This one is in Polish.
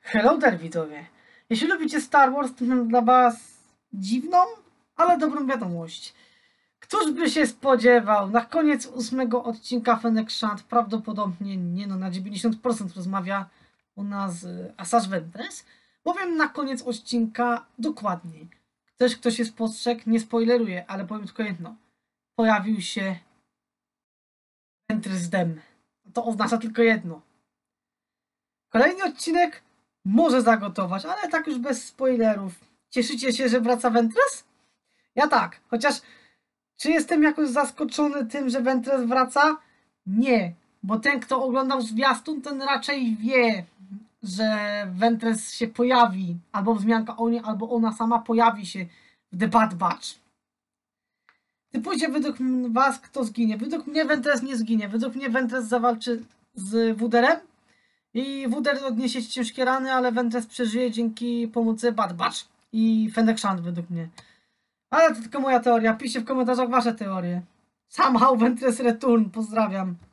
Hello there, widzowie. Jeśli lubicie Star Wars, to mam dla was dziwną, ale dobrą wiadomość. Któż by się spodziewał, na koniec 8 odcinka Fennec Shand prawdopodobnie, na 90% rozmawia u nas Asajj Ventress, bowiem na koniec odcinka dokładnie. Ktoś się spostrzegł, nie spoileruję, ale powiem tylko jedno. Pojawił się Ventress Dem. To oznacza tylko jedno. Kolejny odcinek może zagotować, ale tak już bez spoilerów. Cieszycie się, że wraca Ventress? Ja tak, chociaż czy jestem jakoś zaskoczony tym, że Ventress wraca? Nie, bo ten, kto oglądał zwiastun, ten raczej wie, że Ventress się pojawi, albo wzmianka o niej, albo ona sama pojawi się w The Bad Batch. Typujcie według was, kto zginie. Według mnie Ventress nie zginie. Według mnie Ventress zawalczy z Wooderem i Wooder odniesie ciężkie rany, ale Ventress przeżyje dzięki pomocy Bad Batch i Fennec Shand według mnie. Ale to tylko moja teoria. Piszcie w komentarzach wasze teorie. Somehow Ventress Return. Pozdrawiam.